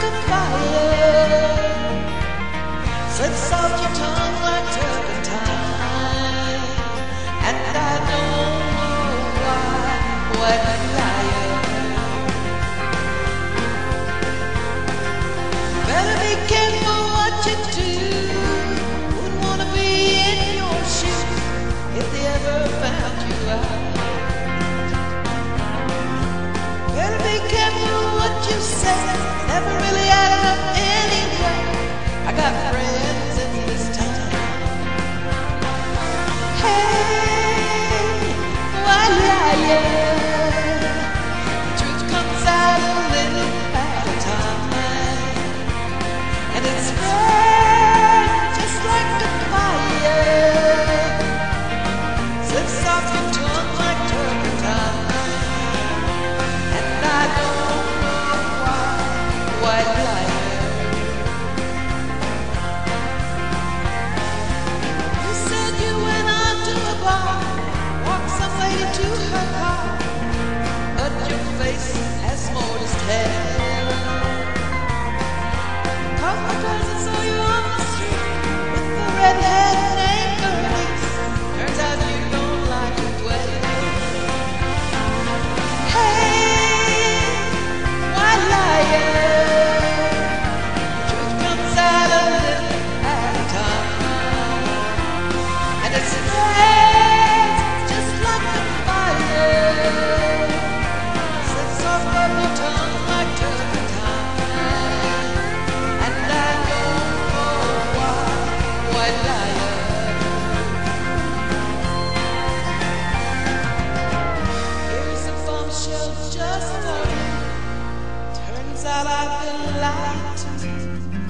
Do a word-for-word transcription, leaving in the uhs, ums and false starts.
the fire. Sets off your tongue like turpentine, and I don't know why. What a liar. Better be careful what you do. Wouldn't wanna be in your shoes if they ever found you out. Better be careful what you say. Never really added up anyway. I got friends in this town. Hey, why liar? Truth comes out a little at a time, and it spreads just like a fire. Slips off your tongue like turpentine, and I don't know why. White liar. You said you went out to a bar, walked some lady to her car, but your face has mortised hair. Caught my dress and saw you on the street with the redhead named Bernice. Turns out you don't like it well. Hey, white liar. Truth comes out a little at a time, and it spreads just like a fire. Slips off of your tongue like turpentine, and I don't know why. White liar. Here's a bombshell just for you. Turns out I've been lied to.